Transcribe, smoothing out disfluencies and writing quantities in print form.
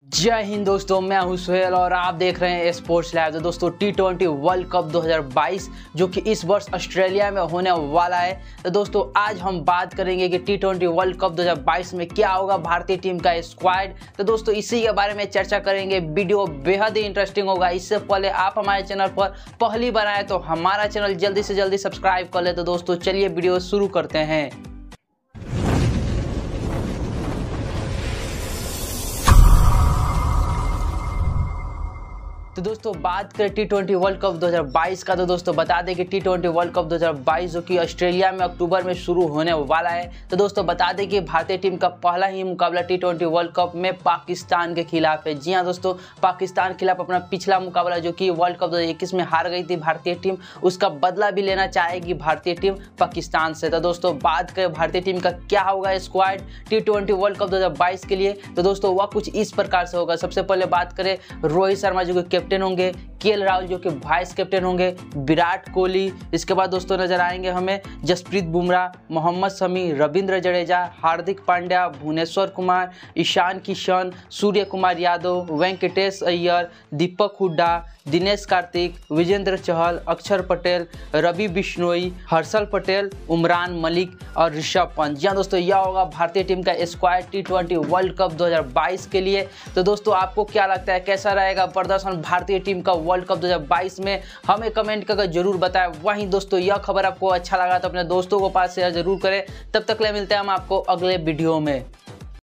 जय हिंद दोस्तों, मैं हूं सुहेल और आप देख रहे हैं स्पोर्ट्स लैब। तो दोस्तों T20 वर्ल्ड कप 2022 जो कि इस वर्ष ऑस्ट्रेलिया में होने वाला है। तो दोस्तों आज हम बात करेंगे कि T20 वर्ल्ड कप 2022 में क्या होगा भारतीय टीम का स्क्वाड। तो दोस्तों इसी के बारे में चर्चा करेंगे। वीडियो बेहद ही इंटरेस्टिंग होगा। इससे पहले आप हमारे चैनल पर पहली बार आए तो हमारा चैनल जल्दी से जल्दी सब्सक्राइब कर ले। तो दोस्तों चलिए वीडियो शुरू करते हैं। तो दोस्तों बात करें T20 वर्ल्ड कप 2022 का, तो दोस्तों बता दें कि T20 वर्ल्ड कप 2022 जो कि ऑस्ट्रेलिया में अक्टूबर में शुरू होने वाला है। तो दोस्तों बता दें कि भारतीय टीम का पहला ही मुकाबला T20 वर्ल्ड कप में पाकिस्तान के खिलाफ है। जी हाँ दोस्तों, पाकिस्तान के खिलाफ अपना पिछला मुकाबला जो कि वर्ल्ड कप 2021 में हार गई थी भारतीय टीम, उसका बदला भी लेना चाहेगी भारतीय टीम पाकिस्तान से। तो दोस्तों बात करें भारतीय टीम का क्या होगा स्क्वाड T20 वर्ल्ड कप 2022 के लिए, तो दोस्तों वह कुछ इस प्रकार से होगा। सबसे पहले बात करें रोहित शर्मा जो कि कैप्टन होंगे, केएल राहुल जो कि वाइस कैप्टन होंगे, विराट कोहली, इसके बाद दोस्तों नजर आएंगे हमें जसप्रीत बुमराह, मोहम्मद शमी, रविंद्र जडेजा, हार्दिक पांड्या, भुवनेश्वर कुमार, ईशान किशन, सूर्य कुमार यादव, वेंकटेश अय्यर, दीपक हुड्डा, दिनेश कार्तिक, विजेंद्र चहल, अक्षर पटेल, रवि बिश्नोई, हर्षल पटेल, उमरान मलिक और ऋषभ पंत। जी हाँ दोस्तों, यह होगा भारतीय टीम का स्क्वाड T20 वर्ल्ड कप 2022 के लिए। तो दोस्तों आपको क्या लगता है, कैसा रहेगा प्रदर्शन भारतीय टीम का वर्ल्ड कप 2022 में, हमें कमेंट करके जरूर बताएं। वहीं दोस्तों यह खबर आपको अच्छा लगा तो अपने दोस्तों को पास शेयर जरूर करें। तब तक ले मिलते हैं हम आपको अगले वीडियो में।